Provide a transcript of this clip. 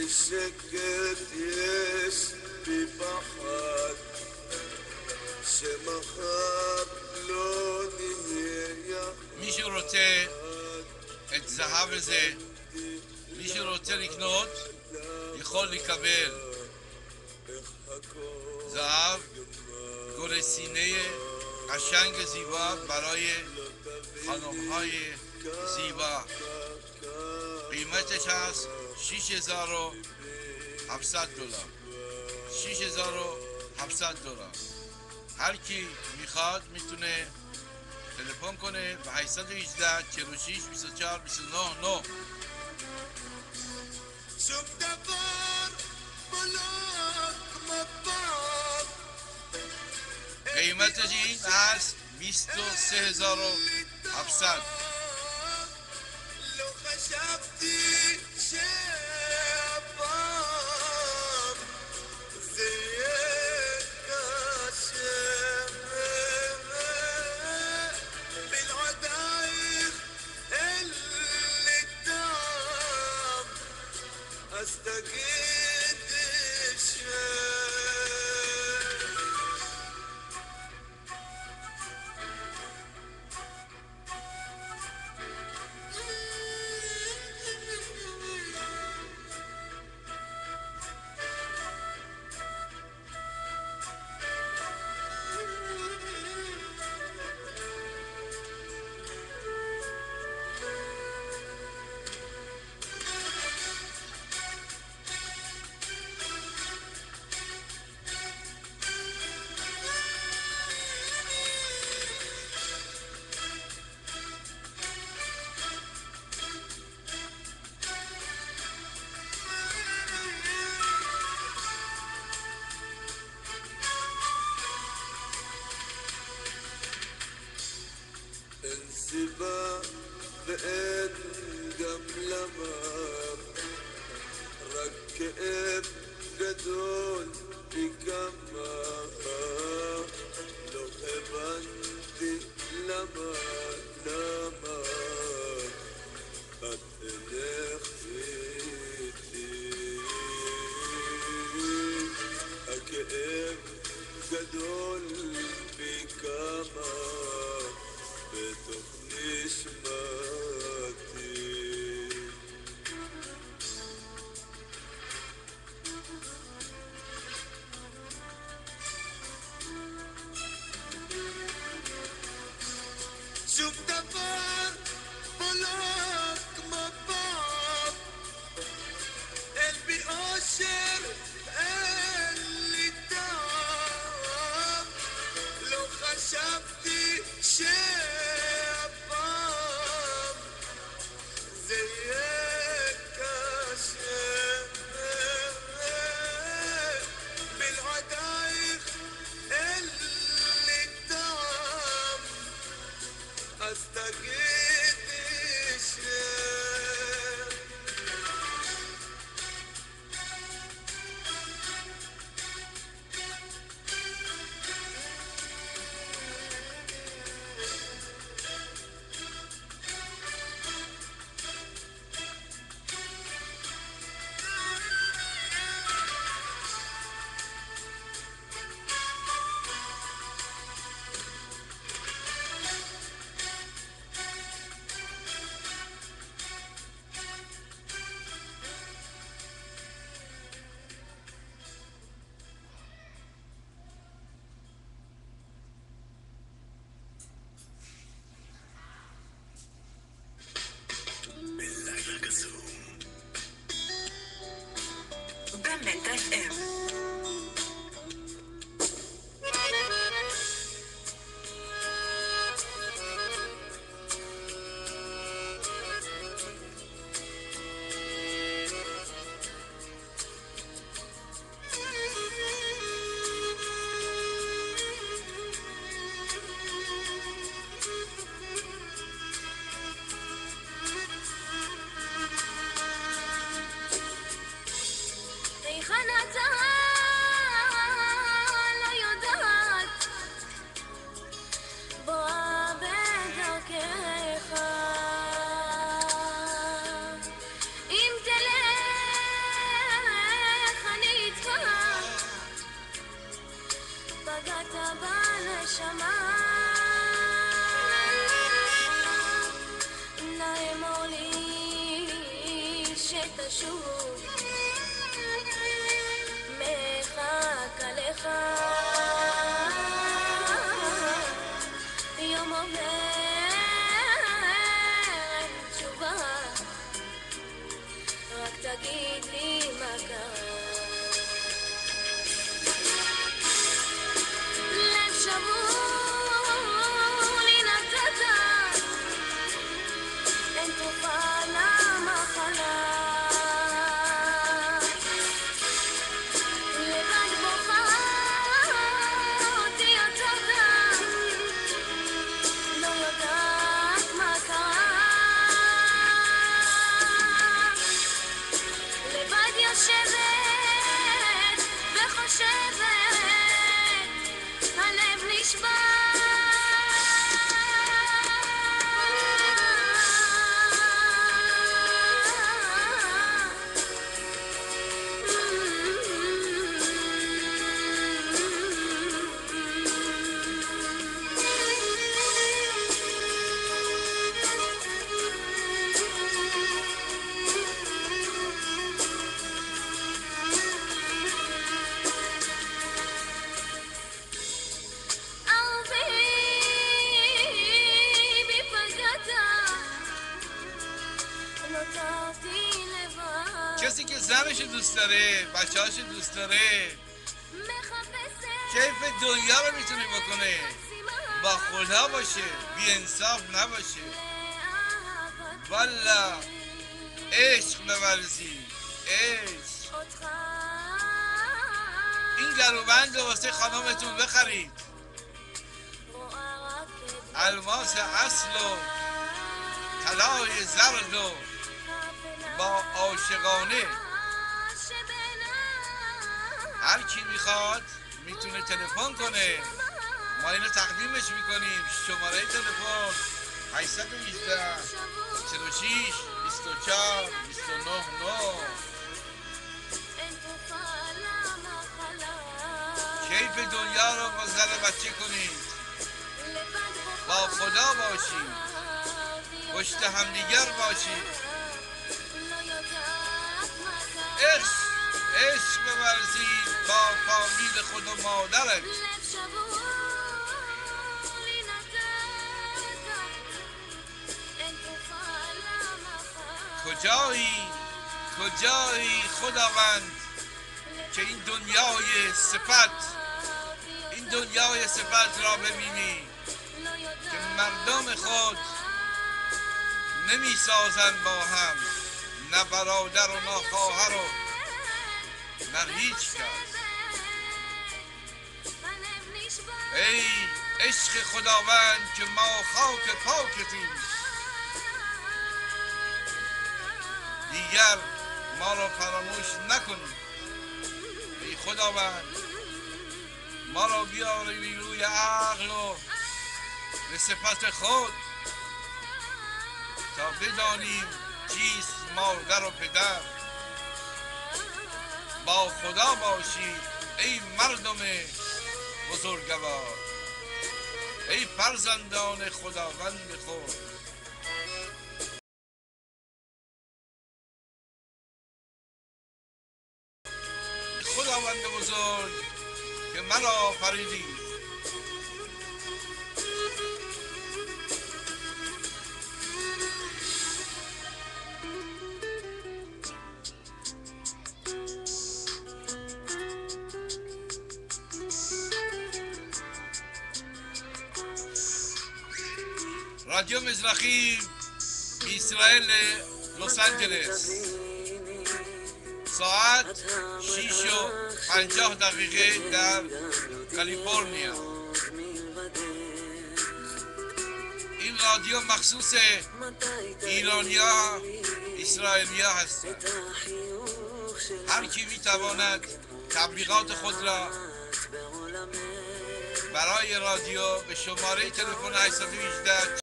שקט יש בי פחד שמחר לא נהיה מישהו רוצה את זהב הזה, מישהו רוצה לקנות, יכול לקבל זהב گلسینه قشنگ زیبا برای خانم‌های زیبا. قیمتش هست $6,700. $6,700. هر کی میخواد میتونه تلفن کنه به 818 46 24 29. شوف دبر بلاك مطار قیمتش این هست $23,700. لو خشبتي شباب زيك كاشف بالعدايق اللي تام استقيد الشام انسباب بإن قملمة ركب جدول بكما لو خبندي لما أتلخ فيتي أكئب جدول بكما بتخنش ماتي شوف دبر بلاك مطار قلبي قاشر اللي تاب لو خشبتي شباب زيك كاشف بالعدايق اللي تام استقيد الشام Gamenta FM. خناتها אמור לי שתשוב, מחכה לך יום עובר אין תשובה, רק תגיד לי מה קרה. לב שבור לי נתת, אין תרופה למחלה, לבד בוכה אותי יצרת, לא יודעת מה קרה, לבד יושבת וחושבת, הלב נשבר. کسی که زنش دوست داره، بچه‌هاش دوست داره، کیف دنیا رو میتونه بکنه، با خدا باشه، بی انصاف نباشه، والا عشق بورزی، عشق. این گروبند رو واسه خانمتون بخرید، الماس اصل و طلای زرد و با عاشقانه. هر کی میخواد میتونه تلفن کنه، ما اینو تقدیمش میکنیم. شماره تلفن 818 46 24 299. کیف دنیا رو با زن بچه کنید، با خدا باشید، پشت همدیگر باشید، عشق بورزید با فامیل خود و مادرت. کجایی خداوند که این دنیای صفت را ببینی که مردم خود نمی سازن با هم، نه برادر و نه خواهر و نه هیچ کس. ای عشق خداوند که ما خاک پاکتیم، دیگر ما را فراموش نکنیم. ای خداوند ما را بیاری روی عقل و به صفت خود تا بدانیم چیست مادر و پدر. با خدا باشید ای مردم بزرگوار، ای فرزندان خداوند خود. خداوند بزرگ که مرا آفریدی، رادیو مزرخی اسرائیل لس آنجلس، ساعت 6:50 در کالیفرنیا. این رادیو مخصوص ایرانیا اسرائیلیا هست. هر کی میتواند تبلیغات خود را برای رادیو به شماره تلفن 818